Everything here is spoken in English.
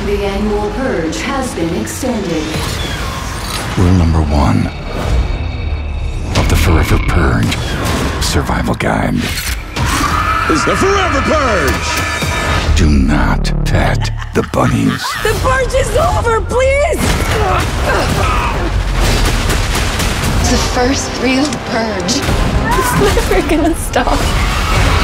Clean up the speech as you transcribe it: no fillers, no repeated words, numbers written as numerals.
The annual Purge has been extended. Rule number 1 of the Forever Purge Survival Guide. It's the Forever Purge! Do not pet the bunnies. The purge is over, please! The first real purge. It's never gonna stop.